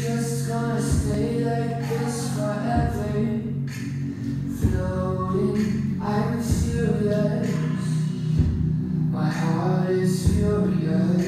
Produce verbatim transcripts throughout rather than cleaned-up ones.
just gonna stay like this forever, floating, I'm serious. My heart is furious,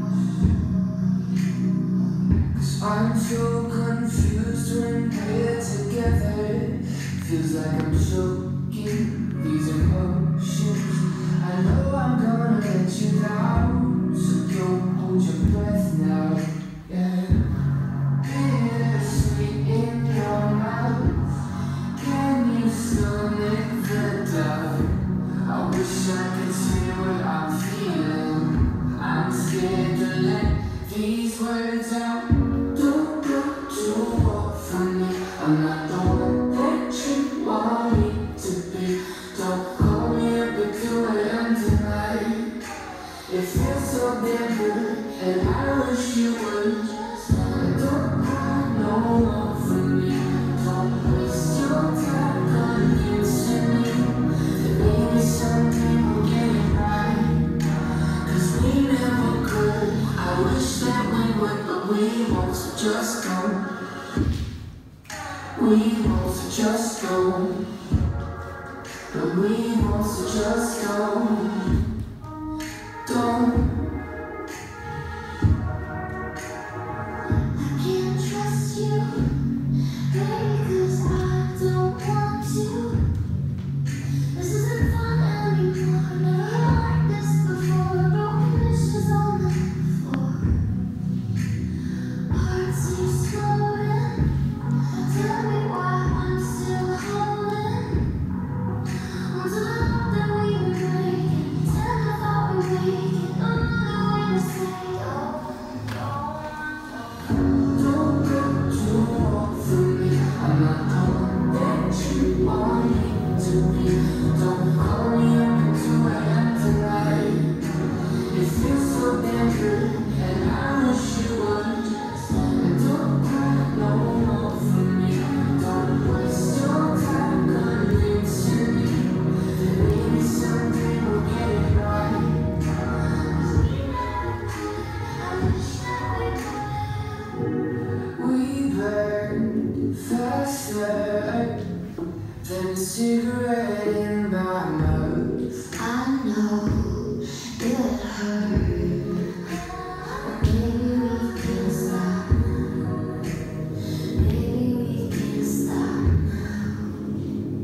'cause I'm so confused when we're together. Feels like I'm choking these emotions. I know I'm gonna let you down, so don't hold your breath now. Yeah. Bittersweet in your mouth, can you stomach the doubt? I wish I could say what I'm feeling. I'm scared to let these words out. Don't go too far from me. I'm not the one that you want me to be. Don't call me up at two a m tonight. It feels so damn good, and I wish you would. Don't cry no more for me. Don't waste your time convincing me that maybe someday we'll get it right. 'Cause we never could. I wish that we would, but we won't, so just go. We won't, so just go. But we won't, so just go. Don't. Faster than a cigarette in my mouth. I know it hurt, but maybe we can stop. Maybe we can stop now.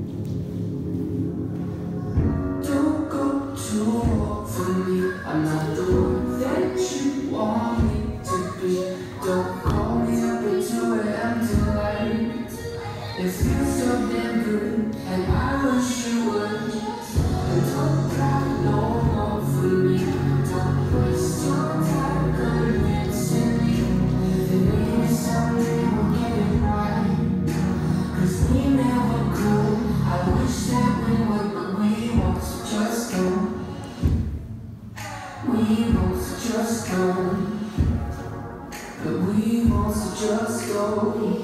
Don't go too far from me. I'm not the one that you want me to be. Don't call me up at two a m tonight. It feels so damn good, and I wish you would. And don't cry no more for me. Don't waste your time convincing me that maybe someday we'll get it right. 'Cause we never could. I wish that we would, but we won't, so just go. We won't, so just go. But we won't, so just go.